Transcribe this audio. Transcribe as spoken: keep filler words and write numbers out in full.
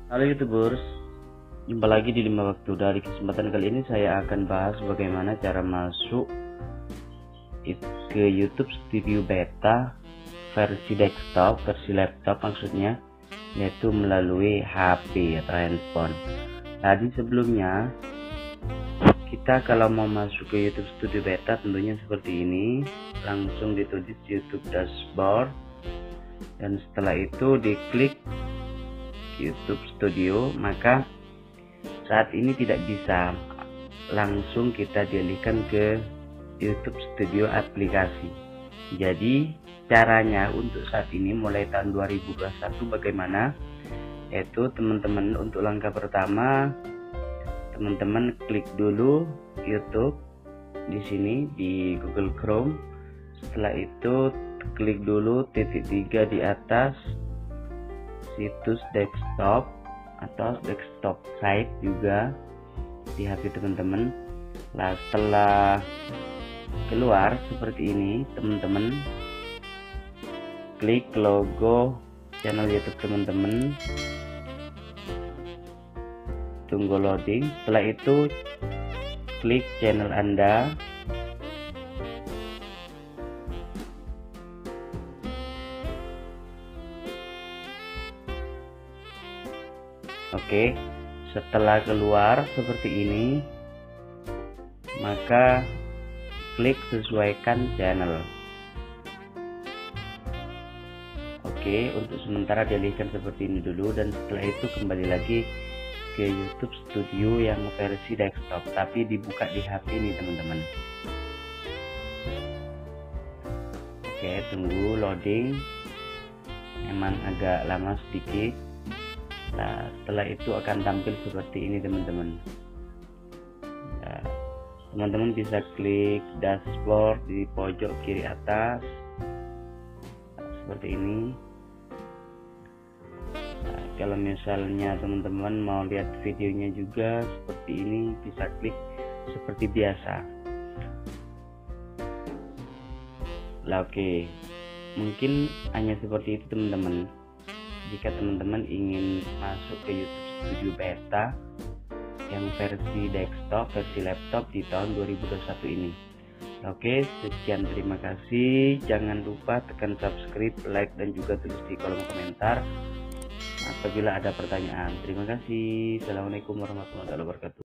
Halo YouTubers, jumpa lagi di lima Waktu. Dari kesempatan kali ini saya akan bahas bagaimana cara masuk ke YouTube Studio Beta versi desktop, versi laptop maksudnya, yaitu melalui H P atau handphone. Tadi sebelumnya kita kalau mau masuk ke YouTube Studio Beta tentunya seperti ini, langsung ditulis YouTube Dashboard dan setelah itu diklik YouTube Studio. Maka saat ini tidak bisa langsung kita dialihkan ke YouTube Studio aplikasi. Jadi caranya untuk saat ini mulai tahun dua ribu dua puluh satu bagaimana? Yaitu teman-teman untuk langkah pertama, teman-teman klik dulu YouTube di sini di Google Chrome. Setelah itu klik dulu titik tiga di atas situs desktop atau desktop site juga di H P teman-teman. Nah, setelah keluar seperti ini, teman-teman klik logo channel YouTube teman-teman, tunggu loading. Setelah itu klik channel Anda, oke. Setelah keluar seperti ini, maka klik sesuaikan channel. Oke, untuk sementara dialihkan seperti ini dulu, dan setelah itu kembali lagi ke YouTube Studio yang versi desktop, tapi dibuka di H P ini teman-teman. Oke, tunggu loading, memang agak lama sedikit. Nah, setelah itu akan tampil seperti ini teman-teman. Nah, teman-teman bisa klik dashboard di pojok kiri atas, nah, seperti ini. Nah, kalau misalnya teman-teman mau lihat videonya juga seperti ini, bisa klik seperti biasa. Nah, oke, mungkin hanya seperti itu teman-teman. Jika teman-teman ingin masuk ke YouTube Studio Beta yang versi desktop, versi laptop di tahun dua ribu dua puluh satu ini. Oke, sekian, terima kasih. Jangan lupa tekan subscribe, like, dan juga tulis di kolom komentar apabila ada pertanyaan. Terima kasih. Assalamualaikum warahmatullahi wabarakatuh.